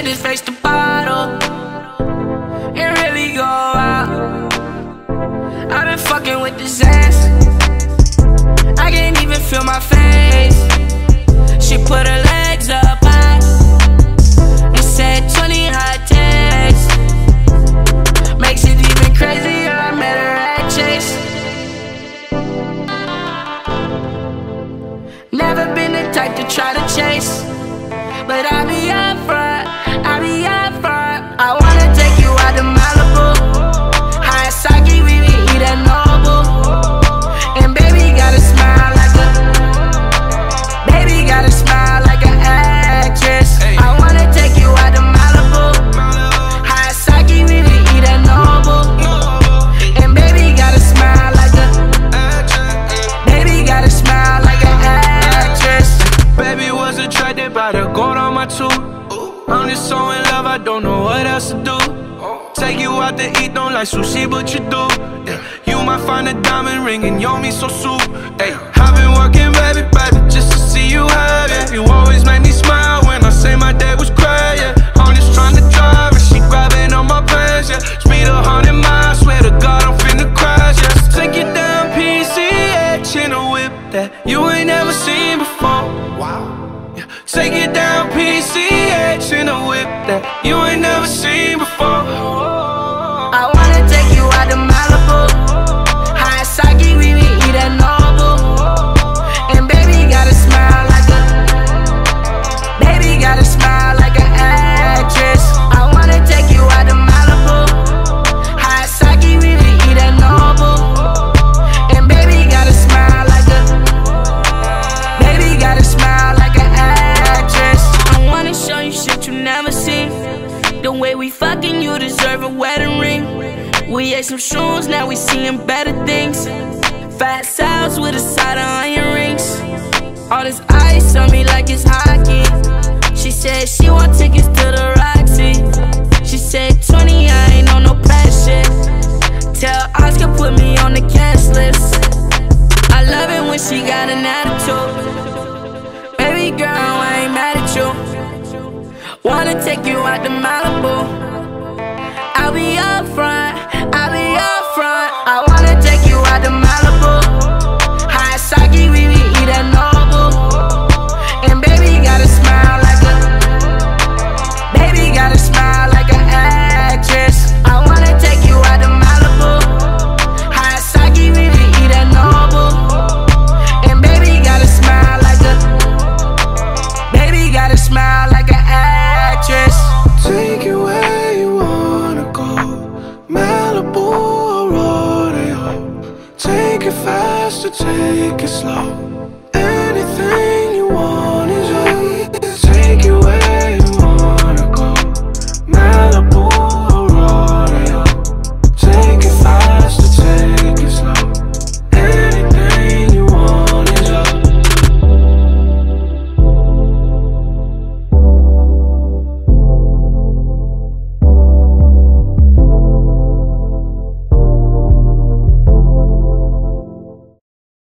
just face the bottle and really go out. I've been fucking with this ass, I can't even feel my face. She put her legs up high and said 20 hot takes. Makes it even crazier, I met her at Chase. Never been the type to try to chase, but I be up front, I be up front. I wanna take you out to Malibu, Hayasaki, we be eat at Noble. And baby gotta smile like a, baby gotta smile like an actress. I wanna take you out to Malibu, Hayasaki, we be eat at Noble. And baby gotta smile like a, baby gotta smile like an actress. Baby was attracted by the gold on my tooth. I'm just so in love, I don't know what else to do. Take you out to eat, don't like sushi, but you do. You might find a diamond ring in your miso soup. I've been working, baby, just to see you happy. You always make me smile when I say my day was crazy. I'm just trying to drive and she grabbing on my pants, Speed 100 miles, swear to God I'm finna crash, Take you down PCH in a whip that you ain't never seen before. Take it down PCH in a whip that you ain't never seen before. I wanna take you out to Malibu, Hayasaki, we be eat at Noble. And baby gotta smile like a, baby gotta smile like an actress. I wanna take you out to Malibu, Hayasaki, we be eat at Noble. And baby gotta smile like a, baby gotta smile like an actress. I wanna show you shit you never seen. The way we fucking, you deserve a wedding ring. We ate some shrooms, now we seeing better things. Fat Sal's with a side of onion rings. All this ice on me like it's hockey. She said she want tickets to the Roxy. She said 20, I ain't on no pressure. Tell Oscar put me on the cash list. I love it when she got an attitude. Baby girl, I ain't mad at you. Wanna take you out to Malibu, I'll be up front, I'll be up front. I wanna take you out to Malibu, Hayasaki, we be eat at Noble. And baby gotta smile like a, baby gotta smile like an actress. I wanna take you out to Malibu, Hayasaki, we be eat at Noble. And baby gotta smile like a, baby gotta smile like an actress. Take it where you wanna go, Malibu or Rodeo. Take it fast or take it slow.